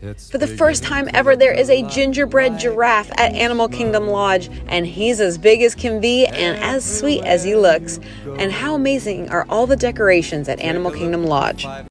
For the first time ever, there is a gingerbread giraffe at Animal Kingdom Lodge, and he's as big as can be and as sweet as he looks. And how amazing are all the decorations at Animal Kingdom Lodge.